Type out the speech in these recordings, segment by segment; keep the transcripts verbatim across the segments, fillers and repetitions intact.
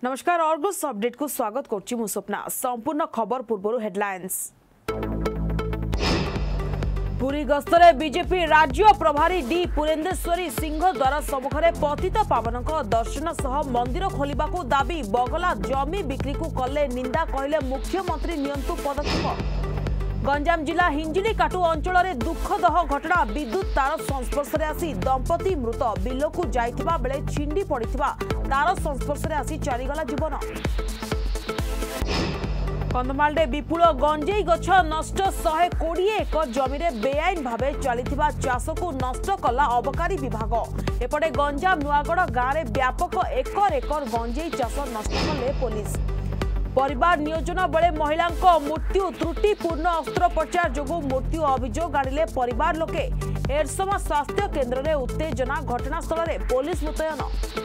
नमस्कार Argus update को स्वागत करछि मु स्वप्ना। संपूर्ण खबर पूर्व हेडलाइंस। पुरी गस्तरे बीजेपी राज्य प्रभारी डी पुरेंदेश्वरी सिंह द्वारा सम्मुखें पतित पावन दर्शन सह मंदिर खोलिबा को दाबी। बगला जमी बिक्री को कले निंदा कहले मुख्यमंत्री नियंतु पदक्षेप। गंजाम जिला हिंजिली काटू अंचल में दुखदह घटना। विद्युत तार संस्पर्श में आसी दंपति मृत। बिल को जाइथिबा बेले छिंडी पड़िथिबा तार संस्पर्श में आसी चालीगला जीवन। कंधमाल विपुल गंजेई गछ नष्ट शहे कोड़े एकर जमी बेआईन भाव चलता चाष को नष्ट कला अबकारी विभाग। एपटे गंजाम नुआगढ़ गाँव में व्यापक एकर एकर गंजेई चाष नष्ट कले पुलिस। परिवार नियोजन बेले महिला मृत्यु त्रुटिपूर्ण अस्त्रोपचार जोगु मृत्यु अभियोग आनिले परिवार लोके। एरसमा स्वास्थ्य केन्द्र में उत्तेजना। घटनास्थल में पुलिस मुतयन।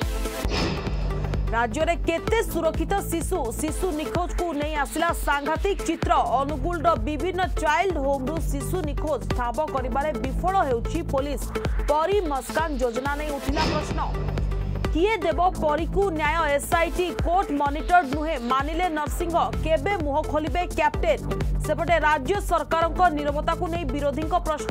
राज्य में केते सुरक्षित शिशु शिशु निखोज को नहीं आसिला सांघातिक चित्र। अनुगुल विभिन्न चाइल्ड होम रु शिशु निखोज ठाब करिबारे विफल हेउछि पुलिस। परी मस्कान योजना नहीं उठिला प्रश्न। किए देव परी को न्याय एसआईटी कोर्ट मॉनिटर्ड नुहे मानिले नरसिंह। केबे मुह खोलिबे कैप्टेन। सेपटे राज्य सरकार को नीरवता को नहीं विरोधी प्रश्न।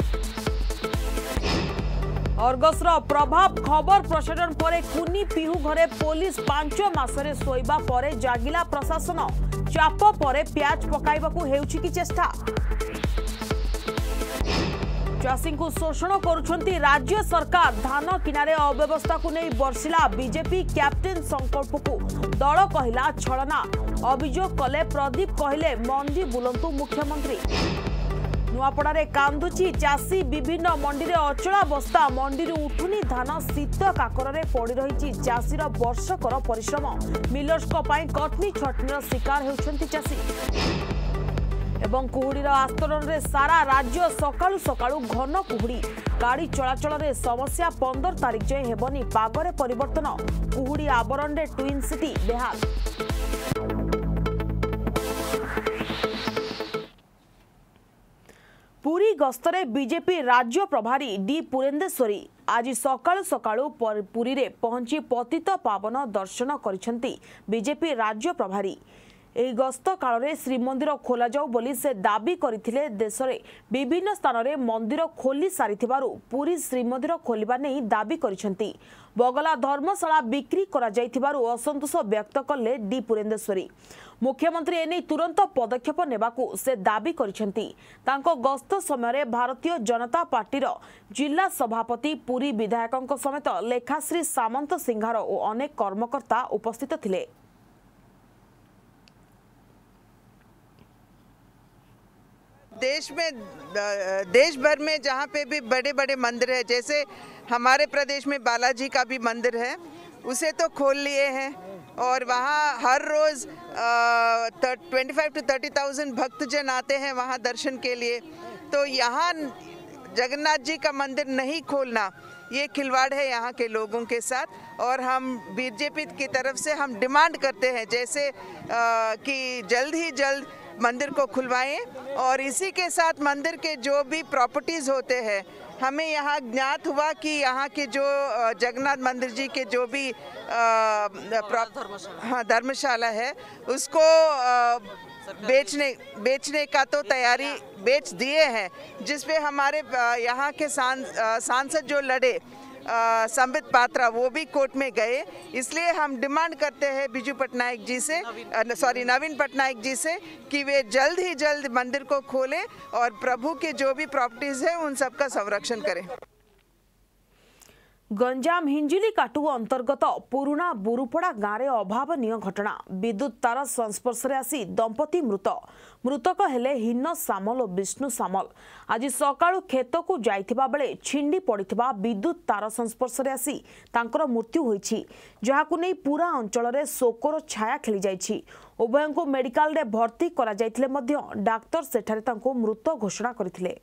अर्गस प्रभाव खबर प्रसारण पर कुनी पिहू घरे पुलिस पांच मासरे सोइबा परे जागिला प्रशासन। चाप परे प्याज पकाइबाकू हेउछि कि चेष्टा। चाषी को शोषण करुछंती राज्य सरकार। धान किनारे अव्यवस्था को नहीं बर्षिला बीजेपी कैप्टेन संकल्प को दल कहला छलना। अभियोग कले प्रदीप कहले मंडी बुलंतु मुख्यमंत्री। नुआपड़ारे कांदुची चाषी विभिन्न मंडी रे अचलावस्था। मंडी उठुनी धान शीत काकर पड़ी रही चाषीर वर्षकर परिश्रम। मिलर्स कटनी छटनीर शिकार होउछंती चाषी। एवं कुहुड़ीर आस्तरण में सारा राज्य सकाळु सकाळु घन कुहुड़ी। गाड़ी चलाचल में समस्या पंद्रह तारीख जाए हेबनी पागरे परिवर्तन। कुहुड़ी आवरण में ट्विन सिटी बेहाल। पुरी गस्तरे बीजेपी राज्य प्रभारी डी पुरेंदेश्वरी आज सकाळु सकाळु पुरी रे पहुंची पतित पावन दर्शन करिसेंती बीजेपी राज्य प्रभारी। एही गस्त काल में श्रीमंदिर खोल जाऊ बोली से दाबी करथिले। देश में विभिन्न स्थान में मंदिर खोली सारिथिबारु पुरी श्रीमंदिर खोलिबा नहीं दाबी करिसेंती। बगला धर्मशाला बिक्री करा जाइथिबारु असंतोष व्यक्त कले डी पुरेंदेश्वरी। मुख्यमंत्री एने तुरंत पदक्षेप नेबाकू से दाबी करिसेंती। तांको गस्त समय भारतीय जनता पार्टीर जिला सभापति पुरी विधायकों समेत लेखाश्री सामंत सिंहार और अनेक कर्मकर्ता उपस्थित थिले। देश में देश भर में जहाँ पे भी बड़े बड़े मंदिर है, जैसे हमारे प्रदेश में बालाजी का भी मंदिर है, उसे तो खोल लिए हैं और वहाँ हर रोज़ twenty five to thirty thousand भक्तजन आते हैं वहाँ दर्शन के लिए। तो यहाँ जगन्नाथ जी का मंदिर नहीं खोलना ये खिलवाड़ है यहाँ के लोगों के साथ। और हम बीजेपी की तरफ से हम डिमांड करते हैं जैसे आ, कि जल्द ही जल्द मंदिर को खुलवाएं। और इसी के साथ मंदिर के जो भी प्रॉपर्टीज़ होते हैं, हमें यहाँ ज्ञात हुआ कि यहाँ के जो जगन्नाथ मंदिर जी के जो भी हाँ धर्मशाला है उसको आ, बेचने बेचने का तो तैयारी बेच दिए हैं, जिसपे हमारे यहाँ के सांसद जो लड़े संबित पात्रा वो भी कोर्ट में गए। इसलिए हम डिमांड करते हैं बिजू पटनायक जी से सॉरी नवीन पटनायक जी से कि वे जल्द ही जल्द मंदिर को खोलें और प्रभु के जो भी प्रॉपर्टीज है उन सब का संरक्षण करें। गंजाम हिंजिली काटू अंतर्गत पुराणा बुरुपड़ा गाँव में अभावनीय घटना। विद्युत तार संस्पर्श में आसी दंपति मृत। मृतक हेले हिन्न सामल और विष्णु सामल। आज सकाळु खेत को जाइथिबा बेले छिंडी पड़िथिबा विद्युत तार संस्पर्श में आसी तांकर मृत्यु होईछि, जहाकु नै पूरा अंचल में शोकर छाया खेली जाइछि। उभय को मेडिकल रे भर्ती करा जाइथिले मध्य डाक्टर सेठारे तांको मृत घोषणा करथिले।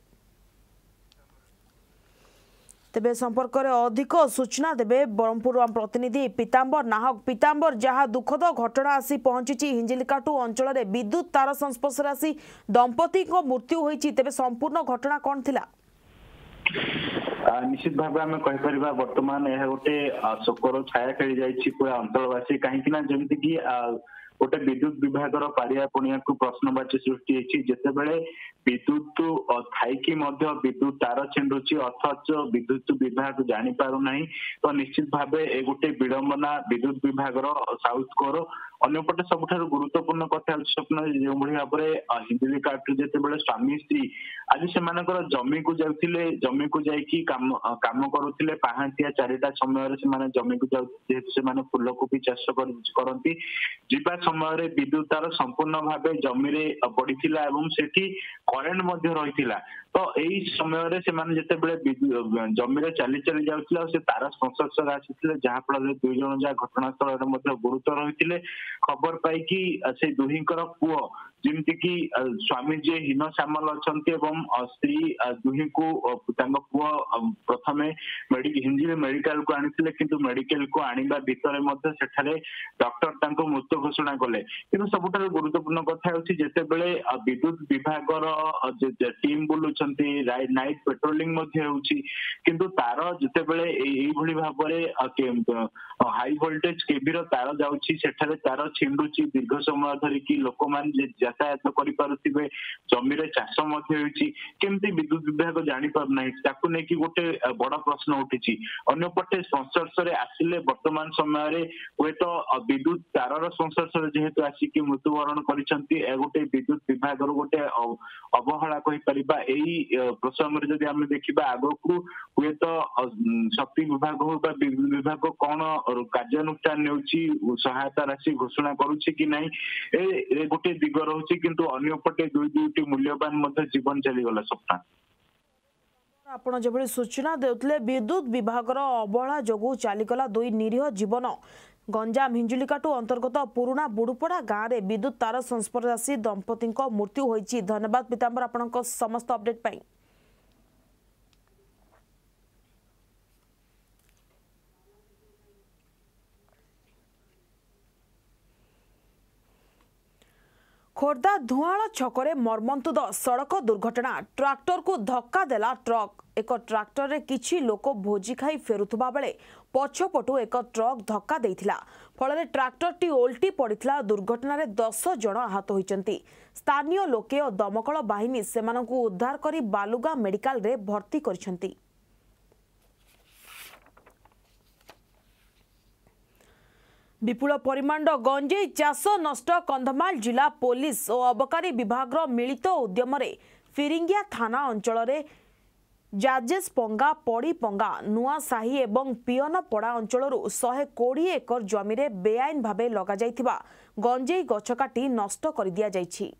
तेबे संपर्क में अधिक सूचना देबे ब्रह्मपुर प्रतिनिधि पीताम्बर नाहक। पीताम्बर, जहाँ दुखद घटना आसी पहुंची हिंजिलिकाटू अंचल में विद्युत तार संस्पर्श आसी दंपति को मृत्यु होईछि, तेबे संपूर्ण घटना कौन थिला? निश्चित भाव आम कहीपर बर्तमान यह गोटे शोकर छाया खेली जाइए पूरा अंचलवासी कहीं जमीक कि गोटे विद्युत विभाग पारिया पुणिया को प्रश्नवाची सृष्टि होती जिते बड़े विद्युत थी विद्युत तार छिंडुची अथच विद्युत विभाग जानी पारना तो निश्चित भाव ए गोटे विडंबना विद्युत विभाग साउथ कोर अन्यपटे सबुठ गुरुत्वपूर्ण कथा स्वप्न जो भाव में हिंदी काट जिते स्वामी स्त्री आज से जमी को जाते जमी को जाकि काम काम करुले पहांतिया चारिटा समय जमी को जाते फूलकोबी चाष करती जीवा समय विद्युत तार संपूर्ण भाव जमी पड़ता सेठी करेन्ट रही तो यही समय से जमी चली चली जाऊला से तार संस्पर्श आसी जहाँफल दुई जन जहाँ घटनास्थल गुरुतर रही खबर पाई से दुहींकर पुओ जमती कि स्वामी जी हीन सामल अच्छा स्त्री दुही को पुओ प्रथम हिंदी मेडिकल को आनी किंतु मेडिकल को आनिबा भितर सेठारे डॉक्टर मृत्यु घोषणा कले कि सबुठ गुरुत्वपूर्ण कथा जिते बड़े विद्युत विभाग टीम बुलूं नाइट पेट्रोलिंग किंतु तार जिते बड़े यही भाव में हाई वोल्टेज केबी तार जाऊँगी सेठारे तार छिंडुची दीर्घ समय धरिकी लोक मैंने यातायात करें जमी चाष केमती विद्युत विभाग जानी पारना नहीं गोटे बड़ प्रश्न उठी अन्यपटे संस्पर्श आसिले वर्तमान समय हे तो विद्युत तार संस्पर्श जेहेतु आसिक मृत्युवरण कर गोटे विद्युत विभाग गोटे अवहेला कहीपर यही प्रसंग में जब देखा आग को हे तो शक्ति विभाग हो विद्युत विभाग कौन कार्यानुष्ठान ने सहायता राशि घोषणा करुच्ची कि नहीं ए गोटे दिग रही किंतु अन्यपटे दुई दुईटी मूल्यवान जीवन चलीगला सपना आपण जो सूचना देउतले विद्युत विभाग अवहेला जोगु चलीगला दुई निरीह जीवन गंजाम हिंजुलिकाटू अंतर्गत पुराणा बुड़ुपड़ा गाँव में विद्युत तार संस्पर्शी दंपति मृत्यु होईची। धन्यवाद पीतांबर आपण समस्त अपडेट पाई। खोर्धा धुआल छकरे मर्मन्तुद सड़क दुर्घटना ट्रैक्टर को धक्का देला ट्रक एक ट्रैक्टर रे किछि लोक भोजी खाई फेरुथबा बेले पछपटू एक ट्रक धक्का देइथिला फल ट्रैक्टर टी ओल्टी पड़िथिला दुर्घटना रे दस जन आहत होइचंती। स्थानीय लोके और दमकल बाहिनी सेमानकु उद्धार करी बालुगा मेडिकल रे भर्ती करछंती। विपुल परिमाण गंजेई चाष नष्ट कंधमाल जिला पुलिस और अबकारी विभाग मिलित उद्यम फिरिंगिया थाना अंचल जाजेस पंगा पड़ी पंगा नुआसाही एवं पियनपड़ा अंचल शहे कोड़ी एकर जमी बेआईन भावे लगा जाइथिबा गंजेई गछ काटी नष्ट कर दिया जाइछि।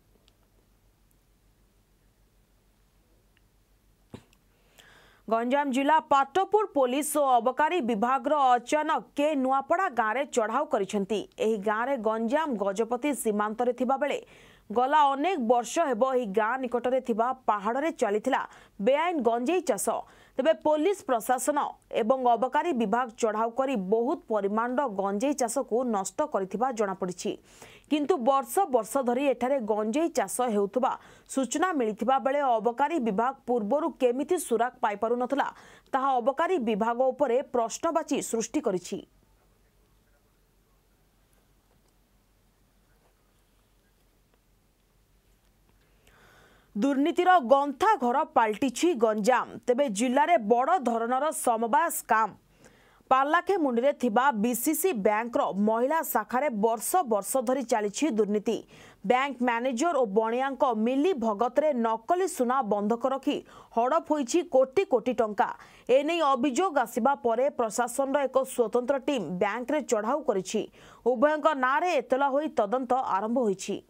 गंजाम जिला पाटपुर पुलिस और अबकारी विभाग अचानक के नुआपड़ा गाँव में चढ़ाऊ करिसेंती। एही गाँव में गंजाम गजपति सीमांत रे थिबा बेले गला अनेक वर्ष हेबो एही गाँ निकट रे थिबा पहाड़ रे चलीथिला बेआईन गंजेई चाष। तेबे पुलिस प्रशासन एवं अबकारी विभाग चढ़ाऊ करी बहुत परिमाण गंजेई चाष को नष्ट करिथिबा जणा पड़िछि। किंतु वर्ष वर्ष धरी एठारे गंजेई चाष हेउथबा सूचना मिलिथिबा बेले अबकारी विभाग पूर्वरु केमिति सुराक पाई पारु नथला ताहा अबकारी विभाग उपरे प्रश्नवाची सृष्टि करिछि। दुर्नीतिर गंथा घर पाल्टिछि गंजाम। तेबे जिल्ला रे बड़ धरणर समवाय स्काम पार्लाखे मुंडी थिबा बीसीसी बैंक रो महिला शाखारे वर्ष वर्ष धरी चली दुर्नीति। बैंक मैनेजर और बणियांक मिली भगतरे नकली सुना बंधक रखी हड़प होईछि कोटी कोटी टंका। एने अभियोग आसिबा परे प्रशासन रो एक स्वतंत्र टीम बैंक रे चढ़ाऊ करिछि। उभयंक नारे एतला होई तदंत आरंभ होईछि।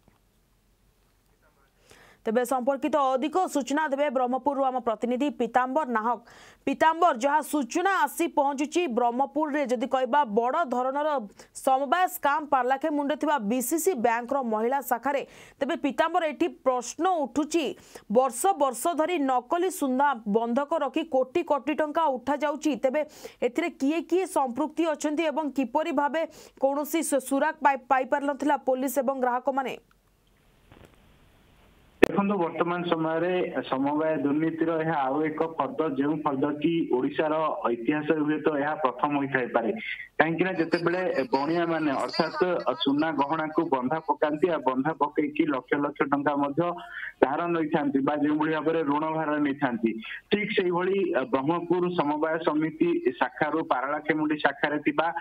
तेबे संपर्कित अधिक सूचना देवे ब्रह्मपुर आम प्रतिनिधि पीतांबर नाहक। पीतांबर जहाँ सूचना आसी पहुंचुची ब्रह्मपुर रे जदि कहबा बड़ धरणर समवाय स्काम पार्लाखे मुंडे थिबा बीसीसी बैंक रो महिला शाखारे तेबे पीतांबर एठी प्रश्न उठुची वर्ष वर्ष धरी नकली सुना बंधक रखी कोटी कोटी टंका उठा जाउची। तेबे एथिरे किए किए संपृक्ति अछंती एवं किपरि भाबे कोनोसी सुराक पाई पाई पार नथिला पुलिस एवं ग्राहक माने। देखो वर्तमान समय समवाय दुर्नीतिर यह आउ एक फर्द जो फर्द कि ओडिशार इतिहास हुए तो यह प्रथम होता है कहीं जितेबले बणिया माने अर्थात सुना गहना को बंधा पकाती बंधा पकईकी लक्ष लक्ष टंका धार नहीं था जो भाव में ऋण भार नहीं था ठीक से ब्रह्मपुर समवाय समिति शाखार पारलाखेमुंडी शाखार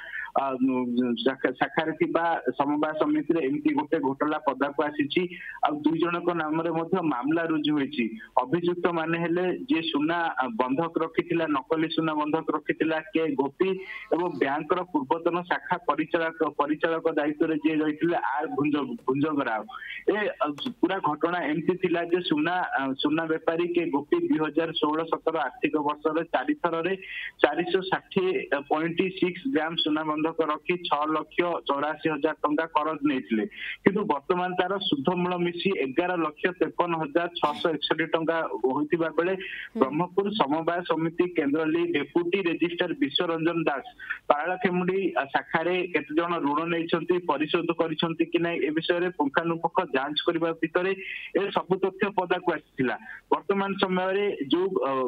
शाखार समवाय समिति एमती गोटे घोटाला पदा को आसी दुई जन नाम मामला रुजु होती अभियुक्त माने हेले जे सुना बंधक रखी नकली सुना बंधक रखी के गोपी एवं बैंक पूर्वतन शाखा परिचालक परिचालक दायित्व रे जे रही आर भुंज भुंजग राव ए पूरा घटना एमती थिला जे सुना सुना व्यापारी के गोपी दुई हजार षोल सतर आर्थिक वर्ष चारि थर चार सौ षाठी पॉइंट सिक्स ग्राम सुना बंधक रखी छह लक्ष चौरासी हजार टंका करज नहीं किंतु वर्तमान तार शुद्ध मूल मिसी एगार लक्ष तेपन हजार छःश एकसठी टंका होता बेले ब्रह्मपुर समवाय समिति केन्द्र डेपुटी रेजिस्ट्रार विश्व रंजन दास पारलाखेमुंडी शाखा केते जन ऋण नहीं परिशोध करिसंती कि नहीं ए विषय में पुंखानुपुंख जांच करबा भितरे ए सब तथ्य पदा को आसीथिला वर्तमान समय जो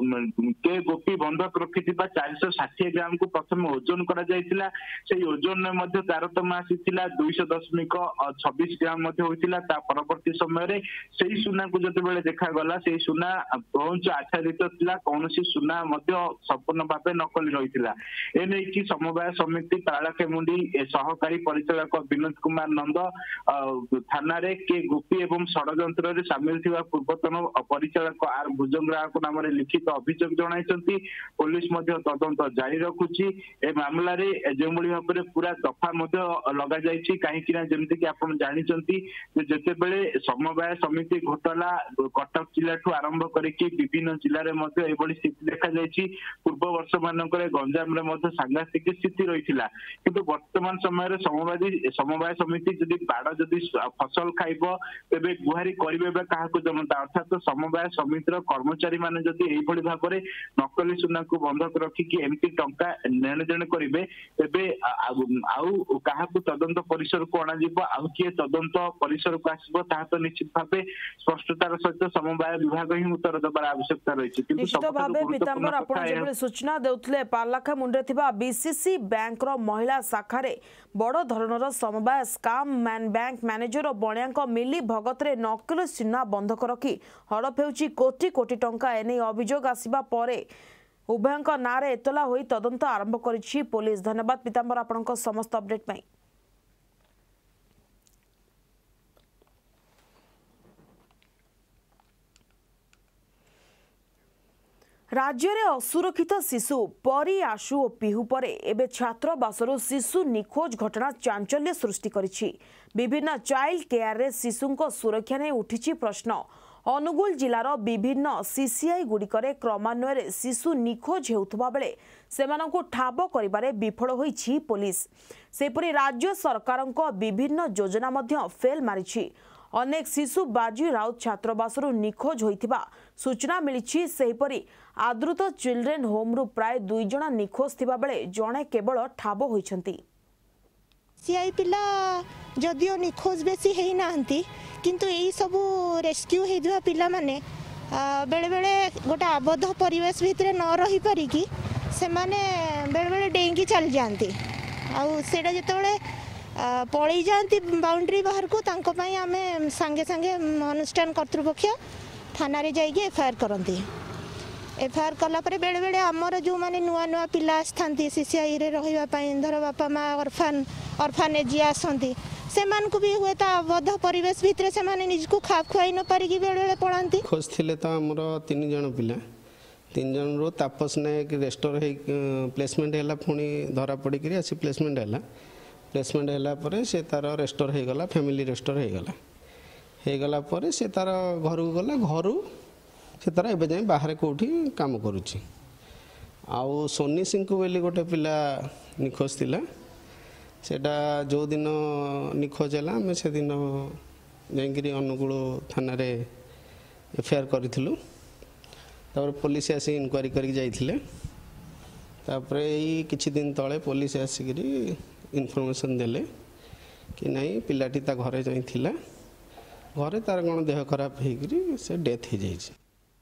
के गोपी बंधक रखिथिबा चार सौ षाठी ग्राम को प्रथम ओजन करा जायतिला से ओजन में मध्य तारतम्य आसीथिला दुई सौ दशमिक छब्बीस ग्राम मध्य होइतिला ता परवर्ती समय सेही सुना को जते बेले देखा गला सेही सुना ब्रोंज आच्छादित थिला कोनोसी सुना मध्य संपूर्ण भाबे नकली रहितिला ए नै कि समवाय समिति पारलाखेमुंडी सहकारी परिचालक विनोद कुमार नंद थाना रे के गोपी एवं षडयंत्र रे शामिल थिबा पूर्वतन परिचालक आर भुजंगराव को नाम रे लिखित अभियोग जणाइछंती पुलिस मध्य तदंत जारी रखुची ए मामला रे जेमोली भाबे पूरा दफा मध्य लगा जायछि काहे कि ना जेमति कि आपण जानिछंती जे जते बेले समवाय समिति घोटाला कटक जिला ठू आरंभ करके विभिन्न जिले में स्थिति देखा जायछि पूर्व वर्ष मानकर गंजाम रे मध्य सांघातिक स्थिति रही किंतु वर्तमान समय समवादी समवाय समिति जदि बाड़ जदि फसल खाइब तेबे गुहारी करिबे काहाको जनता अर्थात समवाय समितिर कर्मचारी माने जदि एई भली भाव में नकली सुना को बंधक रखी कि एमती टंका लेन देन करिवे तेबे आउ काहाको तदंत परिसर को अणा जिवो आउ किए तदंत परिसर को आसीबो ता तो निश्चित भावे स्पष्टतार सहित समवाय विभाग ही उत्तर देबार आवश्यकता रही किंतु निश्चित भावे पीतांबर आपण जेबे सूचना देउथले पारलाखेमुंडी थिबा बीसीसी बैंक रो महिला शाखारे बड़ धरणर समवाय स्काम मैन बैंक मैनेजर और बणिया मिली भगत रे नकली सुना बंधक रखी हड़प हेउची कोटी कोटी टंका एने अभियोग आसीबा परे उभयंक नारे एतला होई तदंत आरंभ करिछि पुलिस। धन्यवाद पीतांबर आपनक समस्त अपडेट पई। राज्य में असुरक्षित शिशु परी आशु और पिहू पर एवं छात्रावासर शिशु निखोज घटना चांचल्य सृष्टि करिछि। विभिन्न चाइल्ड केयर रे शिशुंको सुरक्षा ने उठिछि प्रश्न। अनुगुल जिलार विभिन्न सीसीआई गुड़िकरे क्रमान्वये शिशु निखोज हेउथबा बेले सेमानंकु ठाब करिबारे विफल होइछि पुलिस। सेपरि राज्य सरकारंको विभिन्न योजना मध्य फेल मारिछि। अनेक शिशु बाजी राउत छात्रावासरु निखोज होइथिबा सूचना मिलिछि। सेहिपरि आदृत चिल्ड्रेन होम रु प्राय दुई जण निखोज थिबा बेले जणे केवल ठाब होइछंती। सीआई पिला जदियो निखोज बेसी हेई नाहंती किंतु एई सबु रेस्क्यू हेइदवा पिला माने बेले बेले गोटा आबद्ध परिवेश भितरे न रही पारि कि से माने बेले बेले डेंगी चल जांती आ सेडा जेतेबेले पलि जाती बाउंड्री बाहर को तांको पई आमे संगे संगे अनुष्ठान कर्तृपक्ष थाना रे जाइए एफआईआर करती। एफआईआर कला परे बेले बेले आमर जो माने नुआ नुआ पिला आसथांती सीसीआई रे रहिबा पई धर बापा माँ ऑर्फान ऑर्फानेज आसंती से मान को भी हुए ता बद्ध परिवेश भितरे से माने निज को खाप खुआई न पारि कि बेले बेले पळांती। खोज थिले त हमर तीन जण पिला तीन जण रो तापस नायक रेस्टोर हे प्लेसमेंट हैला पुनी धरा पड़ी करी आसी प्लेसमेंट हैला प्लेसमेंट हैला परे से तार रेस्टोर हे गला फैमिली रेस्टोर हे गला हे गला परे से तार घर को गला घर से तार एबे जाय बाहर कोठी काम करूची। आउ सोनी सिंह को बेली गोटे पिला निखोज थिला सेटा जो दिन निखोज हैला मैं से दिन जायगिरी अनुगुल थाना रे एफआईआर करिथिलु। तापर पुलिस आसी इनक्वारी करके जाइथिले तापर एई किछि दिन तळे पुलिस आसिकरी इनफॉरमेशन देले कि नहीं पिलाटी ता घरे जाइथिला घरे तार कौन देह खराब होकर से डेथ हो जाए।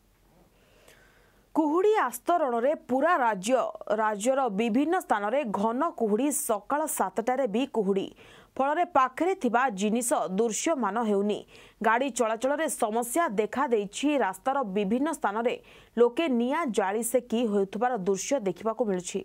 कुहुड़ी आस्तरण रे पूरा राज्य राज्यर विभिन्न स्थान में घन कुहुड़ी सकाळ सातटारे भी कुहुड़ी फल पाखरे थिबा जिनिस दृश्यमान हेउनी। गाड़ी चलाचल रे समस्या देखा देछि। रास्तार विभिन्न स्थान में लोके निया जाली से की होइथबार दृश्य देखिबा को मिलछि।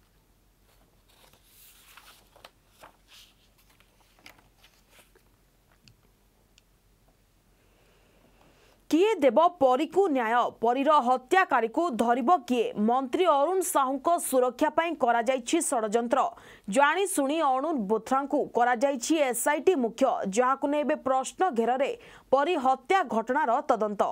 किए देव परी को न्याय परीर हत्याकारी को धरिब किए मंत्री अरुण साहू को सुरक्षा पाई करा जायछि षडयंत्र जानी सुनी अरुण बोथ्रा को करा जायछि एसआईटी मुख्य जहाकु ने बे प्रश्न घेरे परी हत्या घटनार तदंत।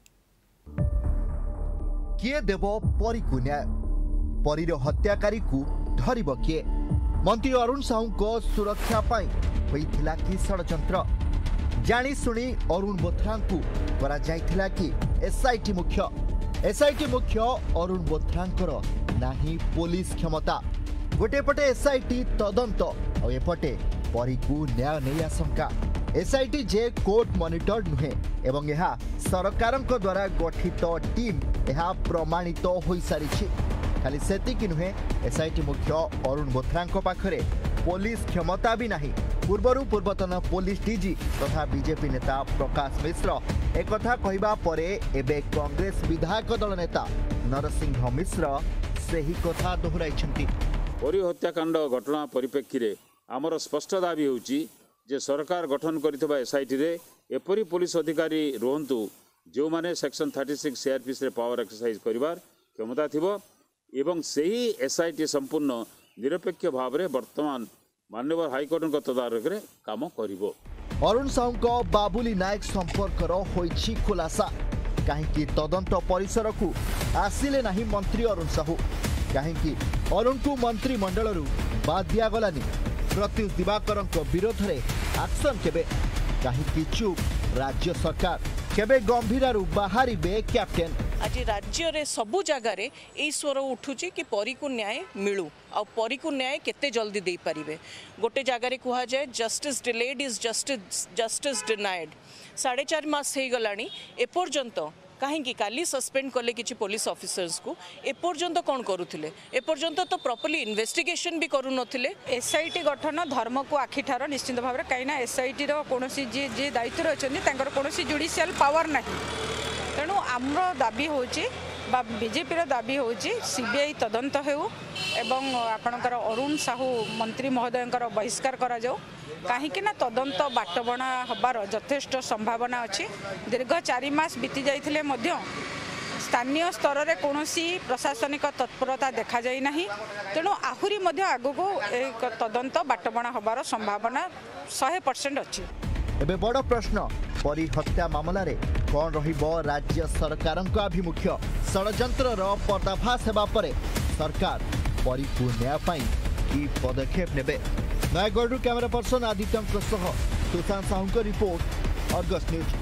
किए देव परी को न्याय परीर हत्याकारी को धरिब किए मंत्री अरुण साहू को सुरक्षा पाई होइथिला कि षडयंत्र जानी सुनी अरुण बोथ्रा को करा जायथिला कि एसआईटी मुख्य एसआईटी मुख्य अरुण बोथ्रांकर नाही पुलिस क्षमता गोटे पटे एसआईटी तदंत और एपटे परी को न्याय नहीं आशंका एसआईटी जे कोर्ट मॉनिटर्ड नुहे एवं यह सरकारक द्वारा गठित टीम यह प्रमाणित हो सारी खाली सेतिक नुहे एसआईटी मुख्य अरुण बोथ्रांक पाखरे पुलिस क्षमता भी नहीं। पूर्वरु पूर्वतन पुलिस डीजी तथा बीजेपी नेता प्रकाश मिश्र एक कथा कहबा परे एबे कांग्रेस विधायक दल नेता नरसिंह मिश्र सही कथा दोहराइछंती। परी हत्याकांड घटना परिप्रेक्षी आमर स्पष्ट दाबी होउची जे सरकार गठन करितबा एसआईटी रे एपरी पुलिस अधिकारी रोहंतु जो माने सेक्शन छत्तीस सीआरपीसी रे पावर एक्सरसाइज करिवार क्षमता थिबो एवं सही एसआईटी संपूर्ण निरपेक्ष भाव में वर्तमान माननीय हाईकोर्ट तदारख रे काम करिवो। अरुण साहू को बाबुली नायक संपर्क होइछि खुलासा कहीं तदंत परिसर को आसिले नहीं मंत्री अरुण साहू कहीं अरुण को मंत्रिमंडल बाद दिगलानी प्रत्युष दिवाकर विरोध में एक्शन केबे कहीं चुप राज्य सरकार केबे गंभीर बाहरी कैप्टेन आज राज्य रे सबु जगार यही स्वर उठुची कि परी को न्याय मिलू आ परी को न्याय केते जल्दी दे पारिबे। गोटे जगार कहा जाए justice delayed is justice justice denied साढ़े चार मास हो गलानी एपर्यंत कहीं काली सस्पेंड कले किसी पुलिस ऑफिसर्स को एपर्यंत कौन करुले एपर्यंत तो प्रॉपर्ली इन्वेस्टिगेशन भी करू नथिले। एसआईटी गठन धर्म को आखिठार निश्चित भाव में कहीं एसआईटी कौन जी जी दायित्व अच्छा कौन जुडिशियल पावर ना तेणु आमर दाबी होची बा बीजेपी दाबी होची सीबीआई तदंत हेउ एवं आपणकर अरुण साहू मंत्री महोदय बहिष्कार करा जाऊ कहीं तदंत बाटबणा हबार यथेष्ट संभावना अच्छी। दीर्घ चारि मास बीती जाइथिले मध्य स्थानीय स्तर में कौन प्रशासनिक तत्परता देखा जाई नहीं तेणु आहुरी मध्य आगको एक तदंत बाटबणा हबार संभावना सौ परसेंट अच्छी। एबे बड़ प्रश्न परी हत्या मामला रे कौन रहिबो राज्य सरकार का आभिमुख्य षडयंत्र पर्दाफाश हेबा परे सरकार परी को न्याय पाई की पदक्षेप नेबे। Nayagarh camera person Aditya Sushant Sahu report Argus news.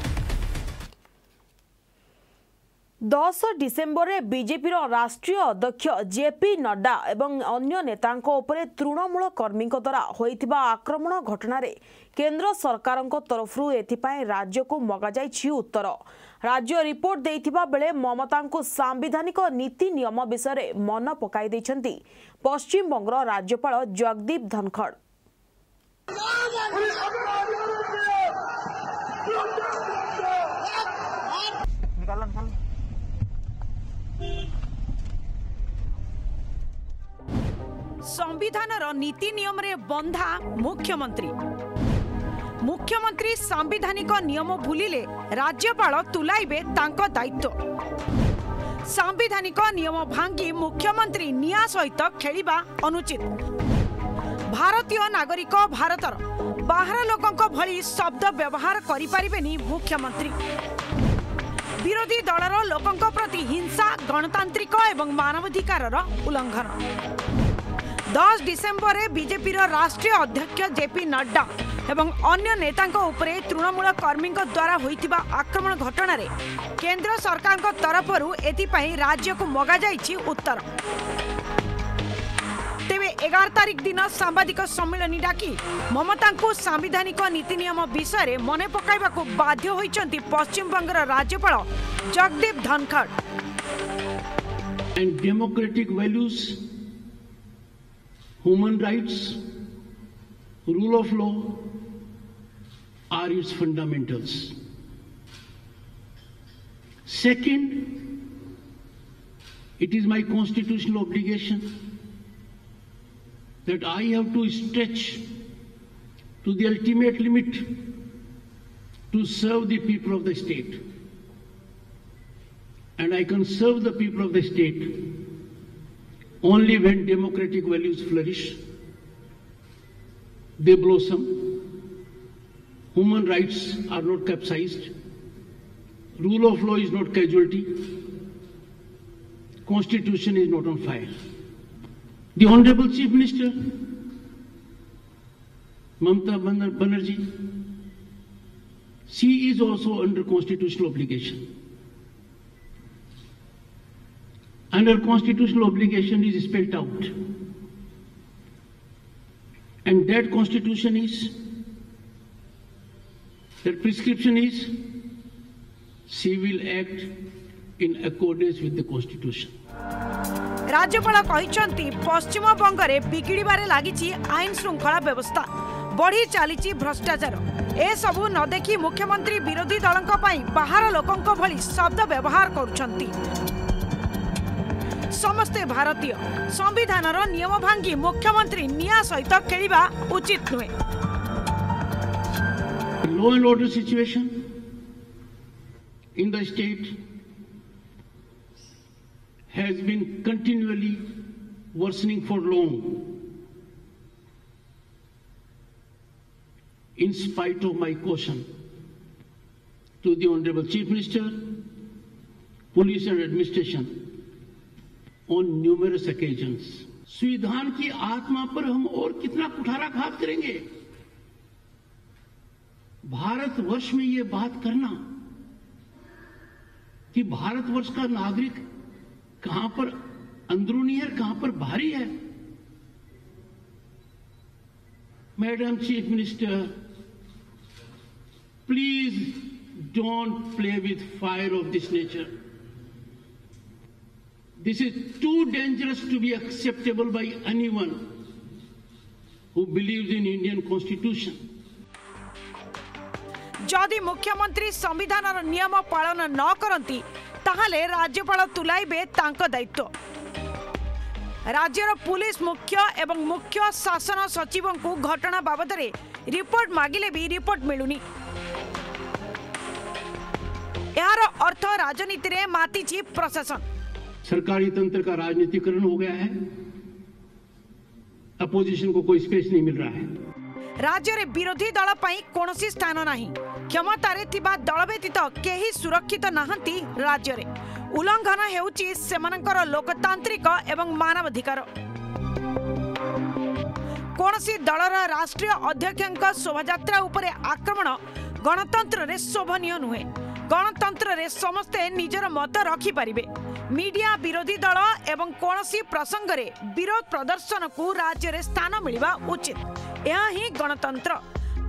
दस डिसेम्बर बीजेपी राष्ट्रीय अध्यक्ष जेपी नड्डा एवं अन्य नेतांको उपरे तृणमूल कर्मी द्वारा होइथिबा आक्रमण घटना रे केंद्र सरकार तरफरु एथिपाई राज्य को मगा जाइछि उत्तर। राज्य रिपोर्ट देइथिबा बेले ममता को सांविधानिक नीति नियम विषय मन पकाई दैछंती पश्चिम बंगर राज्यपाल जगदीप धनखड़। संविधानर नीति नियम रे बंधा मुख्यमंत्री मुख्यमंत्री सांविधानिक नियम भूलिले राज्यपाल तुलाइबे तांको दायित्व। सांविधानिक नियम भांगी मुख्यमंत्री निया सहित खेलिबा अनुचित। भारतीय नागरिक भारतर बाहर लोकंक भली शब्द व्यवहार करि परिबेनी मुख्यमंत्री। विरोधी दलर लोकंक प्रति हिंसा गणतांत्रिक एवं मानवाधिकार उल्लंघन। दस डिसेम्बर बीजेपी राष्ट्रीय अध्यक्ष जेपी नड्डा एवं अन्य नेतांको उपरे तृणमूल कर्मी द्वारा होइतिबा आक्रमण घटना रे केंद्र सरकार तरफरु एथिपाई राज्य को मगा जाइछि उत्तर। तेबे एगार तारिख दिन सांबादिक सम्मेलन डाकी ममता को सांविधानिक नीति नियम विषय में मन पकाइबा को बाध्य होइचंती पश्चिम बंगर राज्यपाल Jagdeep Dhankhar. And democratic values, human rights, rule of law are its fundamentals. Second, it is my constitutional obligation that I have to stretch to the ultimate limit to serve the people of the state. And I can serve the people of the state only when democratic values flourish, they blossom, human rights are not capsized, rule of law is not casualty, constitution is not on fire. The Honorable Chief Minister, Mamata Banerjee, she is also under constitutional obligation. And her constitutional obligation is spelled out. And that constitution is, that prescription is, she will act in accordance with the constitution. राज्यपाल कहिसंती पश्चिम बंगरे बिगिड़बारे लागिछि आईन श्रृंखला व्यवस्था बढ़ी चली भ्रष्टाचार ए सबु न देखि मुख्यमंत्री विरोधी दलंक पई बाहर लोकंक भली शब्द व्यवहार करुछंती। समस्ते भारतीय संविधानर नियम भांगी मुख्यमंत्री निया सहित खेलिबा उचित नुहे। Law and order situation in the state has been continually worsening for long. In spite of my caution to the Honorable Chief Minister, Police and Administration on numerous occasions. संविधान की आत्मा पर हम और कितना कुठाराघात करेंगे? भारतवर्ष में ये बात करना कि भारतवर्ष का नागरिक कहां पर अंदरूनी है, कहां पर बाहरी है। Madam chief minister, please don't play with fire of this nature. This is too dangerous to be acceptable by anyone who believes in Indian Constitution. जदि मुख्यमंत्री संविधानर नियम पालन न करती ताहले राज्यपाल तुलाइबे तांको दायित्व। राज्यर पुलिस मुख्य एवं मुख्य शासन सचिव को घटना बाबद रिपोर्ट मागिले भी रिपोर्ट मिलुनी। यार अर्थ राजनीति रे मातीची प्रशासन। सरकारी तंत्र का राजनीतिकरण हो गया है, अपोजिशन को कोई स्पेस नहीं मिल रहा है। राज्य रे विरोधी दल पई कोनोसी स्थान नाही। क्षमतारे थिबा दल व्यतीत केही सुरक्षित नाहंती। राज्य रे उल्लंघन हेउची सेमानकर लोकतांत्रिक एवं मानवाधिकार। कोनोसी दलर राष्ट्रीय अध्यक्षक शोभायात्रा उपरे आक्रमण गणतंत्र रे शोभनीय नुहे। गणतंत्र रे समस्ते निजर मत रखी परिबे। मीडिया विरोधी दल एवं कोनोसी प्रसंग रे विरोध प्रदर्शन को राज्य रे स्थान मिलिबा उचित। यह ही गणतंत्र।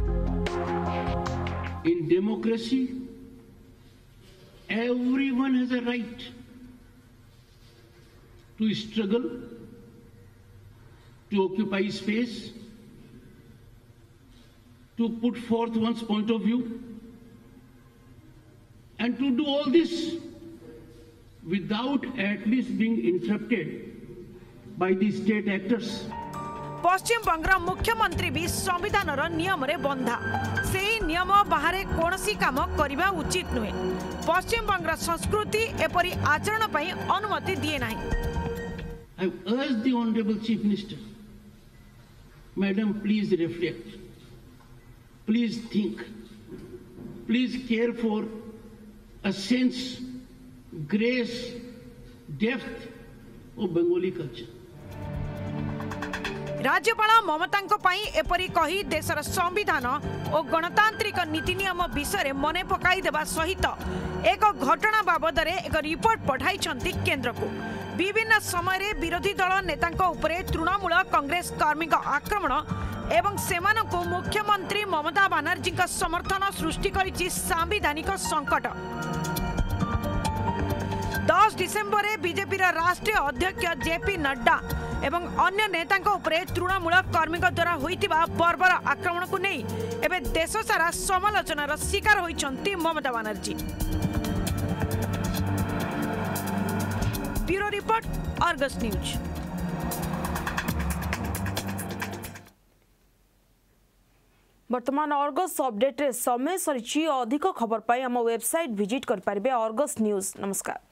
In democracy, everyone has a right to struggle, to occupy space, to put forth one's point of view, and to do all this without at least being interrupted by the state actors. पश्चिम बंगर मुख्यमंत्री भी संविधान नियम रे बंधा। से नियम बाहर कोनोसी काम करिबा उचित नुहे। पश्चिम बंगर संस्कृति एपरी आचरण पई अनुमति दिए नाही। I have urged the Honorable Chief Minister, Madam, please reflect, please think, please care for a sense, grace, depth of Bengali culture. राज्यपाल ममता पई एपरी कही देशर संविधान और गणतांत्रिक नीति नियम विषय मने पकाई देबा सहित एक घटना बाबद एक रिपोर्ट पठाई केंद्र को। विभिन्न समय विरोधी दल नेतांको उपरे तृणमूल कांग्रेस कर्मी आक्रमण एवं सेमानंको मुख्यमंत्री ममता बानर्जी समर्थन सृष्टि करिछि सांविधानिक संकट। दस डिसेम्बर में बीजेपी राष्ट्रीय अध्यक्ष जेपी नड्डा एवं अन्य नेतांको उपरे तृणमूल कर्मी द्वारा होइतिबा बर्बर आक्रमण को नहीं एबे देश सारा समालोचनार शिकार होइछन्ति Mamata Banerjee. Bureau report, Argus news. वर्तमान आर्गस अपडेट रे समय सरिछि। अधिक खबर पाई हम वेबसाइट विजिट कर पारिबे आर्गस न्यूज। नमस्कार।